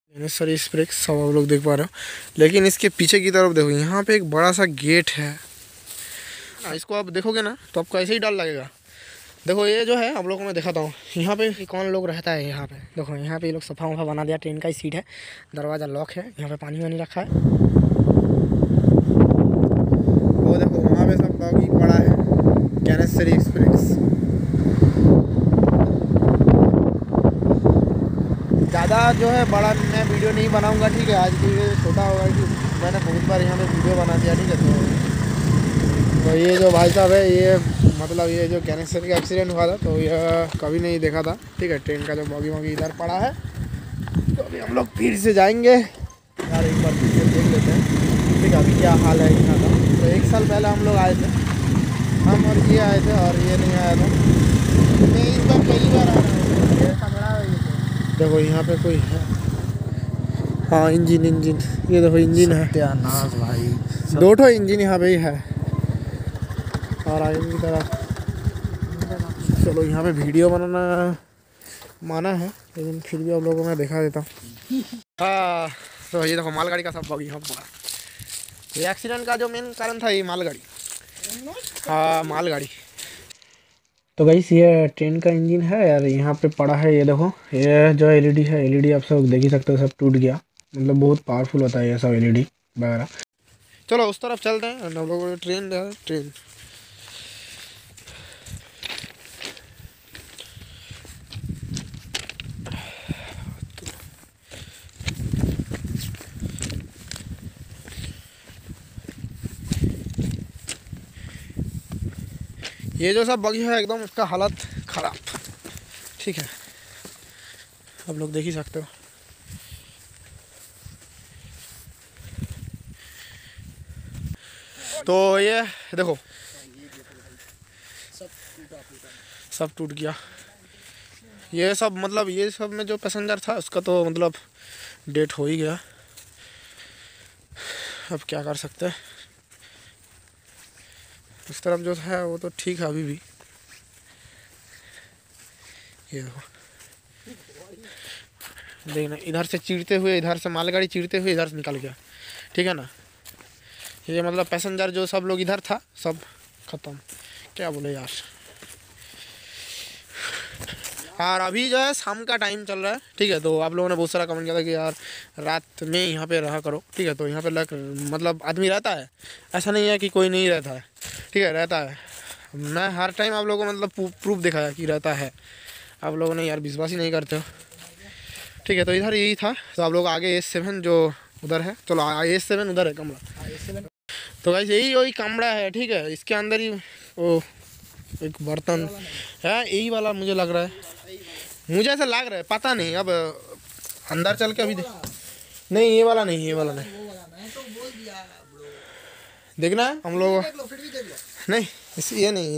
Dnyaneshwari express सब आप लोग देख पा रहे हो, लेकिन इसके पीछे की तरफ देखो, यहाँ पे एक बड़ा सा गेट है ना। इसको आप देखोगे ना तो आपको ऐसे ही डर लगेगा। देखो ये जो है आप लोगों को मैं दिखाता हूँ, यहाँ पे कौन लोग रहता है। यहाँ पे देखो, यहाँ पे ये लोग सफ़ा वफ़ा बना दिया। ट्रेन का ही सीट है, दरवाज़ा लॉक है, यहाँ पे पानी वानी रखा है। वो देखो वहाँ पे सब डॉगी पड़ा है, ज्ञानेश्वरी एक्सप्रेस। ज़्यादा जो है बड़ा मैं वीडियो नहीं बनाऊँगा, ठीक है। आज की वीडियो छोटा होगा कि मैंने बहुत बार यहाँ पे वीडियो बना दिया, ठीक है। तो ये जो भाई साहब है, ये मतलब ये जो ज्ञानेश्वरी का एक्सीडेंट हुआ था तो यह कभी नहीं देखा था, ठीक है। ट्रेन का जो बॉगी वॉगी इधर पड़ा है, तो अभी हम लोग फिर से जाएंगे यार, एक बार फिर से देख लेते हैं, ठीक है। अभी क्या हाल है यहाँ का। तो 1 साल पहले हम लोग आए थे, हम और ये आए थे, और ये नहीं आया था। मैं इस बार पहली बार आ रहा हूँ। देखो यहाँ पे कोई है, हाँ इंजन, ये देखो इंजन है। सत्यानाश भाई, 2 इंजन यहाँ पे ही है। और आगे की तरफ चलो, यहाँ पे वीडियो बनाना माना है, लेकिन फिर भी आप लोगों को मैं दिखा देता हूँ। हाँ, तो ये देखो मालगाड़ी का सब बॉगी यहाँ पर। ये एक्सीडेंट का जो मेन कारण था ये मालगाड़ी, हाँ मालगाड़ी। तो गाइस ये ट्रेन का इंजन है यार, यहाँ पे पड़ा है। ये देखो, ये जो एलईडी है, एलईडी आप सब देख ही सकते हो, सब टूट गया। मतलब बहुत पावरफुल होता है ये सब एलईडी वगैरह। चलो उस तरफ चलते हैं, हम लोग ट्रेन है, ट्रेन। ये जो सब बगी है एकदम उसका हालत ख़राब, ठीक है। आप लोग देख ही सकते हो। तो ये देखो सब टूट गया। ये सब मतलब ये सब में जो पैसेंजर था उसका तो मतलब डेथ हो ही गया। अब क्या कर सकते हैं। इस तरफ जो है वो तो ठीक है अभी भी। ये देखो, देखना इधर से चीरते हुए, इधर से मालगाड़ी चीरते हुए इधर से निकल गया, ठीक है ना। ये मतलब पैसेंजर जो सब लोग इधर था सब खत्म। क्या बोले यार। और अभी जो है शाम का टाइम चल रहा है, ठीक है। तो आप लोगों ने बहुत सारा कमेंट किया था कि यार रात में यहाँ पे रहा करो, ठीक है। तो यहाँ पे मतलब आदमी रहता है, ऐसा नहीं है कि कोई नहीं रहता है, ठीक है, रहता है। मैं हर टाइम आप लोगों को मतलब प्रूफ दिखाया कि रहता है, आप लोगों ने यार विश्वास ही नहीं करते हो, ठीक है। तो इधर यही था। तो आप लोग आगे S7 जो उधर है, चलो S7 उधर है कमरा। तो गाइस यही वही कमरा है, ठीक है। इसके अंदर ही वो एक बर्तन है, यही वाला मुझे लग रहा है, मुझे ऐसा लग रहा है, पता नहीं। अब अंदर चल के अभी नहीं, ये वाला नहीं, ये वाला नहीं देखना है हम लोग। नहीं ये नहीं,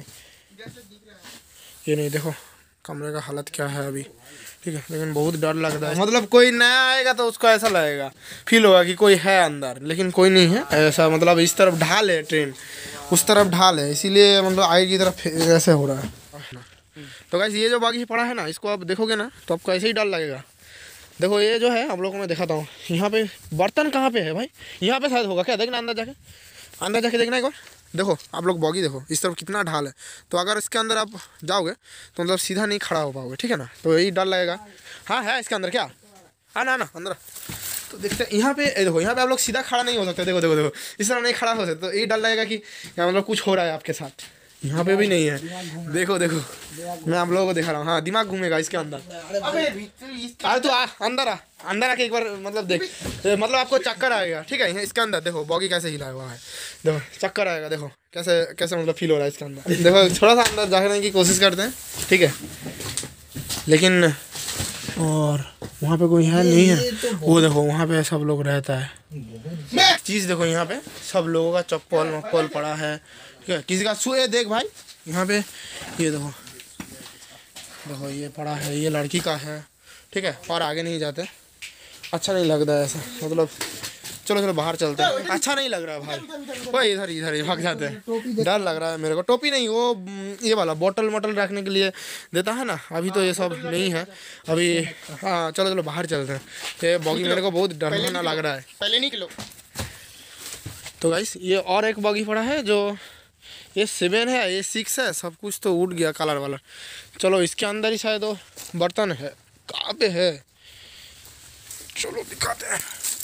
ये नहीं। देखो कमरे का हालत क्या है अभी, ठीक है। लेकिन बहुत डर लगता है, मतलब कोई नया आएगा तो उसको ऐसा लगेगा, फील होगा कि कोई है अंदर, लेकिन कोई नहीं है ऐसा। मतलब इस तरफ ढाल है ट्रेन, उस तरफ ढाल है, इसीलिए मतलब आगे की तरफ ऐसे हो रहा है। तो गाइस ये जो बागी पड़ा है ना, इसको आप देखोगे ना तो आपको ऐसे ही डर लगेगा। देखो ये जो है आप लोगों को मैं दिखाता हूँ, यहाँ पे बर्तन कहाँ पे है भाई, यहाँ पे शायद होगा क्या, देखना अंदर जाके देखना एक बार। देखो आप लोग बॉगी देखो, इस तरफ कितना ढाल है। तो अगर इसके अंदर आप जाओगे तो मतलब सीधा नहीं खड़ा हो पाओगे, ठीक है ना। तो यही डर लगेगा। हाँ है इसके अंदर क्या, आना अंदर। तो देखते हैं यहाँ पे, देखो यहाँ पे आप लोग सीधा खड़ा नहीं हो सकते। देखो देखो देखो, इस तरह नहीं खड़ा हो सकते। तो यही डर लगेगा कि मतलब कुछ हो रहा है आपके साथ। यहाँ पे भी नहीं है, देखो देखो मैं आप लोगों को दिखा रहा हूँ। हाँ दिमाग घूमेगा इसके अंदर। अरे तो अंदर आके एक बार मतलब देख, मतलब आपको चक्कर आएगा, ठीक है। इसके अंदर देखो बॉगी कैसे हिला हुआ है, देखो चक्कर आएगा। देखो कैसे कैसे मतलब फील हो रहा है इसके अंदर। देखो थोड़ा सा अंदर जाने की कोशिश करते हैं, ठीक है। लेकिन और वहाँ पे कोई है नहीं है। वो देखो वहाँ पे सब लोग रहता है। चीज़ देखो यहाँ पे सब लोगों का चप्पल वप्पल पड़ा है, ठीक है। किसी का सुए देख भाई यहाँ पे, ये देखो देखो ये पड़ा है, ये लड़की का है, ठीक है। और आगे नहीं जाते, अच्छा नहीं लगता है ऐसा। मतलब चलो चलो बाहर चलते हैं। अच्छा नहीं लग रहा है भाई, वही इधर इधर ही भाग जाते हैं। डर लग रहा है मेरे को। टोपी नहीं, वो ये वाला बोतल मोटल रखने के लिए देता है ना, अभी तो ये सब नहीं है अभी। हाँ चलो चलो बाहर चलते हैं। ये बॉगी मेरे को बहुत डरना लग रहा है। पहले निकलो। तो गाइस ये और एक बॉगी पड़ा है, जो ये 7 है, ये 6 है, सब कुछ तो उड़ गया कलर वाला। चलो इसके अंदर ही शायद वो बर्तन है। कहाँ पे है, चलो दिखाते हैं।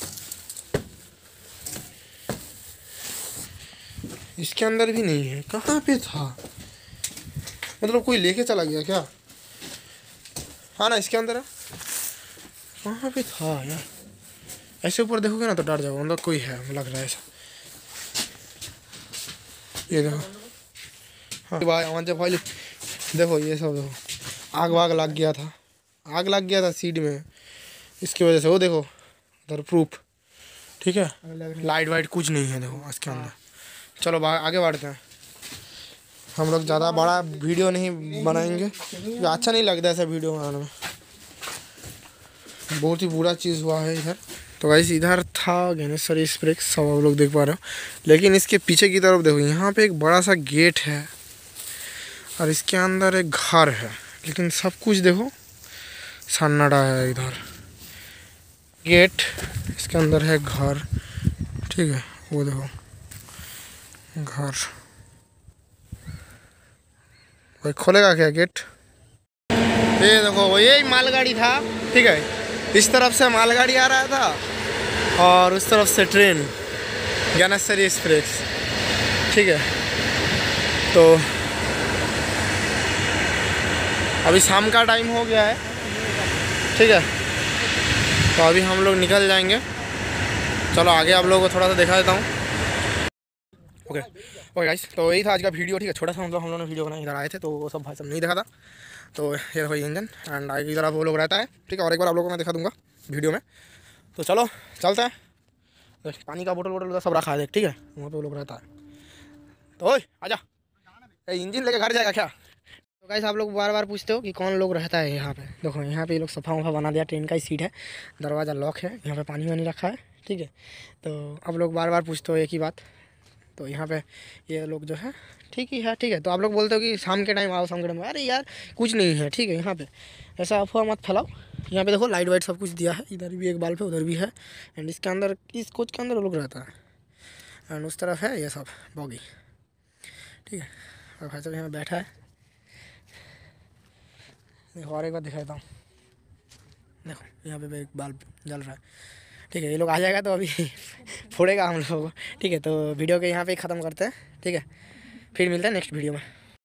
इसके अंदर भी नहीं है, कहाँ पे था, मतलब कोई लेके चला गया क्या? हाँ ना इसके अंदर है, कहाँ पे था यार? ऐसे ऊपर देखोगे ना तो डर जाओगे, मतलब कोई है लग रहा है ऐसा। ये देखो, हाँ भाई भाई देखो, ये सब देखो, आग वाग लग गया था, आग लग गया था सीड में, इसकी वजह से। वो देखो उधर प्रूफ, ठीक है, लाइट वाइट कुछ नहीं है देखो इसके अंदर। चलो आगे बढ़ते हैं। हम लोग ज़्यादा बड़ा वीडियो नहीं बनाएंगे, अच्छा नहीं लगता ऐसा वीडियो बनाने में। बहुत ही बुरा चीज़ हुआ है इधर। तो गाइस इधर था गणेश्वरी स्प्रेक्स, सब आप लोग देख पा रहे हो, लेकिन इसके पीछे की तरफ देखो, यहाँ पे एक बड़ा सा गेट है और इसके अंदर एक घर है, लेकिन सब कुछ देखो सन्नाटा है। इधर गेट, इसके अंदर है घर, ठीक है, वो देखो घर। भाई खोलेगा क्या गेट? ये देखो वो यही मालगाड़ी था, ठीक है, इस तरफ से मालगाड़ी आ रहा था और उस तरफ से ट्रेन, गणेश्वरी एक्सप्रेस, ठीक है। तो अभी शाम का टाइम हो गया है, ठीक है, तो अभी हम लोग निकल जाएंगे। चलो आगे आप लोगों को थोड़ा सा दिखा देता हूँ। ओके ओके गाइस, तो यही था आज का वीडियो, ठीक है, छोटा सा मतलब हम लोगों ने वीडियो बनाया। इधर आए थे तो वो सब भाई सब नहीं देखा था, तो ये देखो इंजन एंड आगे इधर आप वो लोग रहता है, ठीक है, और एक बार आप लोगों को मैं दिखा दूंगा वीडियो में। तो चलो चलते हैं। पानी का बोतल वोटल उधर सब रखा है देख, ठीक है, वहाँ पे वो लोग रहता है। तो ओए आजा, इंजन लेके घर जाएगा क्या? तो गाइस आप लोग बार बार पूछते हो कि कौन लोग रहता है यहाँ पे। देखो यहाँ पे ये लोग सफ़ा वफ़ा बना दिया, ट्रेन का ही सीट है, दरवाज़ा लॉक है, यहाँ पे पानी वानी रखा है, ठीक है। तो आप लोग बार बार पूछते हो एक ही बात, तो यहाँ पे ये लोग जो है ठीक ही है, ठीक है। तो आप लोग बोलते हो कि शाम के टाइम आओ, शाम के टाइम, अरे यार कुछ नहीं है, ठीक है, यहाँ पे ऐसा अफवाह मत फैलाओ। यहाँ पे देखो लाइट वाइट सब कुछ दिया है, इधर भी एक बाल पे, उधर भी है, एंड इसके अंदर, इस कोच के अंदर वो लोग रहता है, एंड उस तरफ है ये सब बॉगी, ठीक है। और भाई साहब यहाँ बैठा है, देखो और एक बार दिखाता हूँ, देखो यहाँ पे एक बल्ब जल रहा है, ठीक है। ये लोग आ जाएगा तो अभी फोड़ेगा हम लोगों को, ठीक है। तो वीडियो के यहाँ पे ख़त्म करते हैं, ठीक है, फिर मिलते हैं नेक्स्ट वीडियो में।